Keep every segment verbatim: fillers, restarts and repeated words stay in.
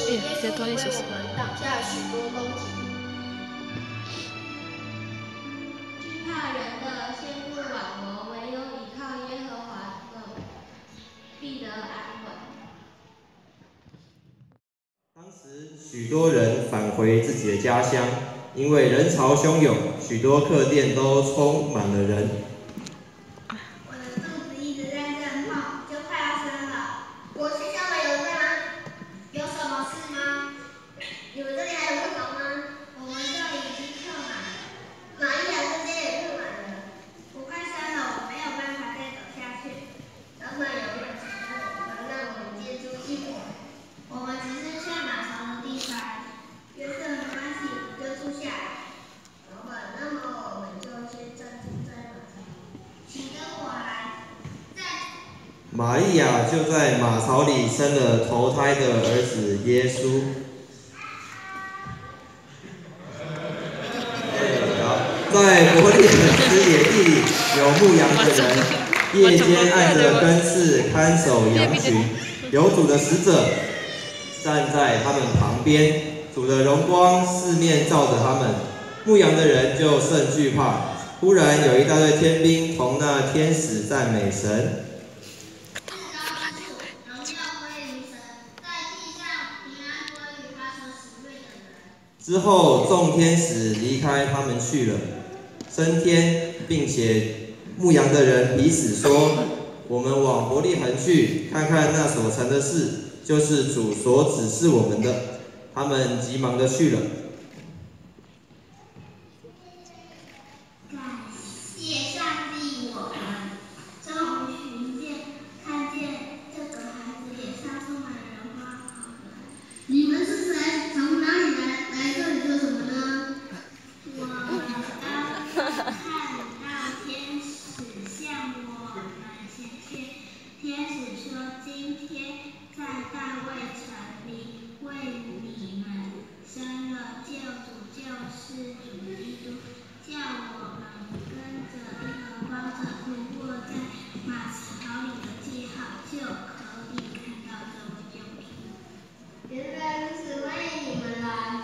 耶稣为我们挡下许多攻击。惧怕人的陷入网罗，唯有依靠耶和华的，必得安稳。 当时许多人返回自己的家乡，因为人潮汹涌，许多客店都充满了人。 我的肚子一直在阵痛，就快要生了。我是小美有在吗？有什么事吗？你们这里还有客房吗？我们这里已经客满了。玛利亚这边也客满了。我快生了，我没有办法再走下去。老板有没有其他的地方让我们借住一会儿？我们只是欠马槽的地方，约瑟没关系，你就住下来。老板，那么我们就先暂住在马槽，请跟我来。在。 玛利亚就在马槽里生了头胎的儿子耶稣。在伯利恒斯野地里有牧羊的人，夜间按着更次看守羊群，有主的使者站在他们旁边，主的荣光四面照着他们，牧羊的人就甚惧怕。忽然有一大队天兵同那天使赞美神。之后，众天使离开他们去了，升天，并且牧羊的人彼此说：“我们往伯利恒去，看看那所成的事，就是主所指示我们的。”他们急忙的去了。 感谢上帝，我们终于寻见，看见这个孩子脸上充满人花，好可爱。你们是谁？从哪里来？来这里做什么呢？我刚看到天使向我们显现，天使说今天在大卫城里为你们生了救主，就是主基督，叫我们跟着一个包着布卧在马槽里的记号，就可以看到这位救主。原来如此，欢迎你们来。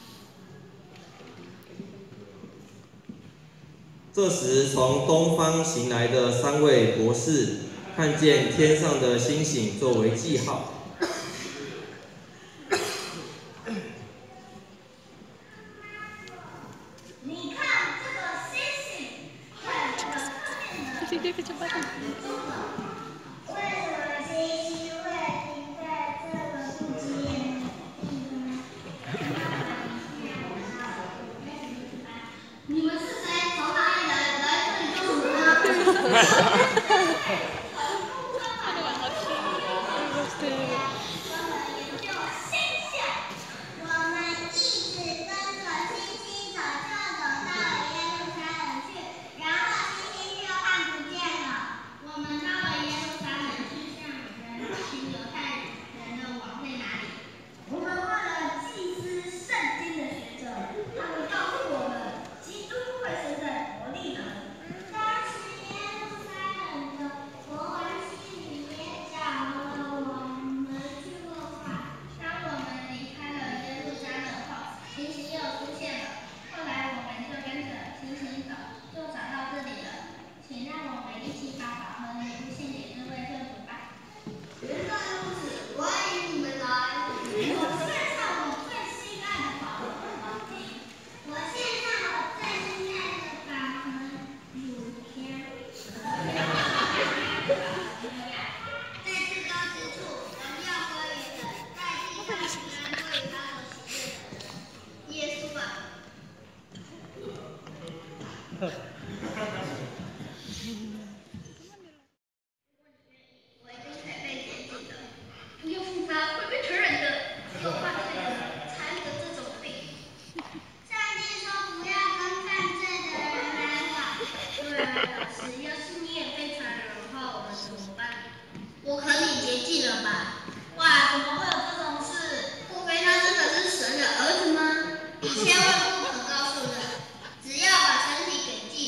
这时，从东方行来的三位博士看见天上的星星作为记号。 你看这个星星，看这个上面的。为什么星星会停在这个不起眼的地方？你们是谁？从哪里来？来这里做什么呢？千万不可告诉人，只要把身体给寄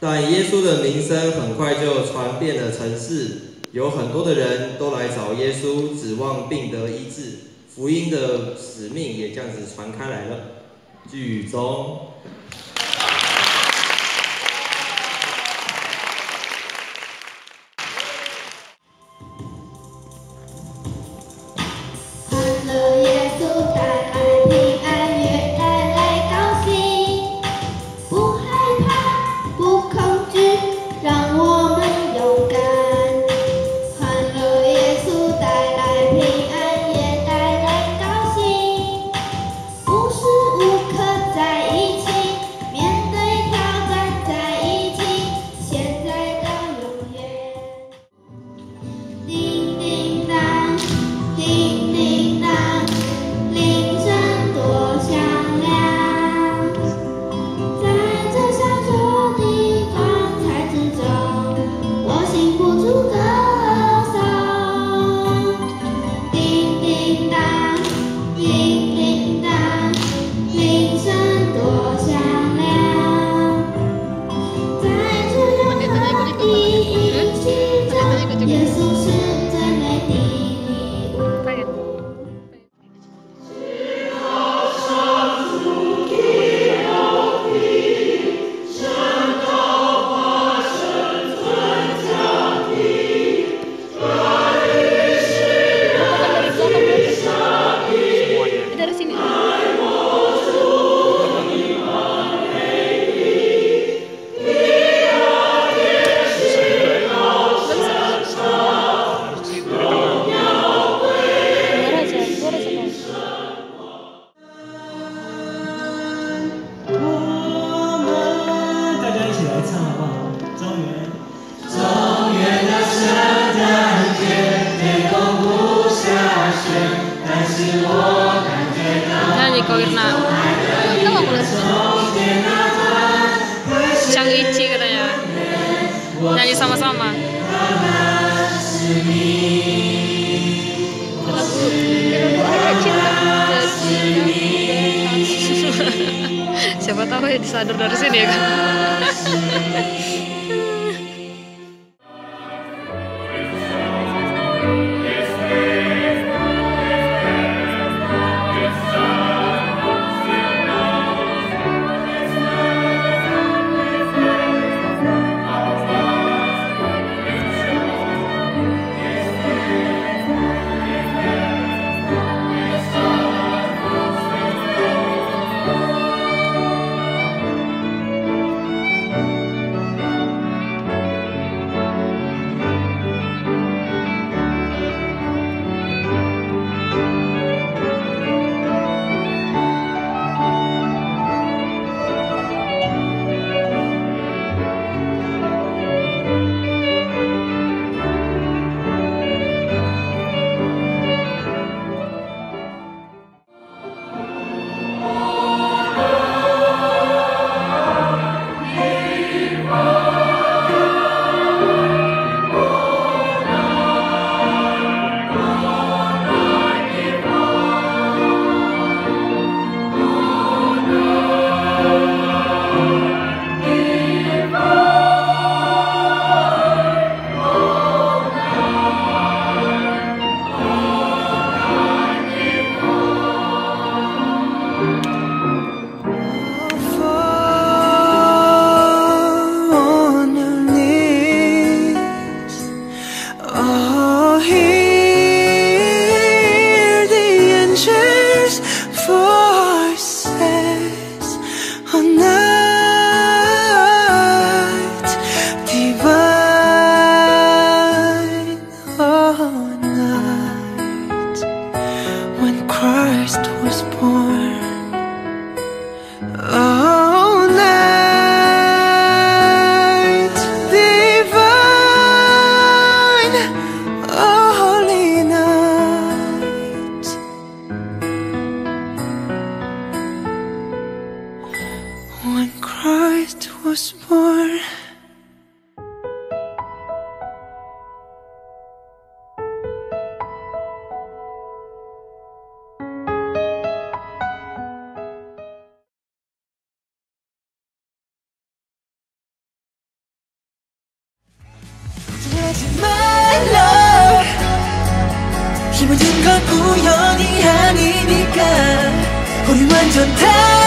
但耶稣的名声很快就传遍了城市，有很多的人都来找耶稣，指望病得医治，福音的使命也这样子传开来了。剧中。 Nyanyi kau Irna. Tahu aku langsung. Chung katanya. Nyanyi sama-sama. Lagu ada cinta. Siapa tahu ya disadar dari sini ya kan. 모든 건 우연이 아니니까 우리 완전 다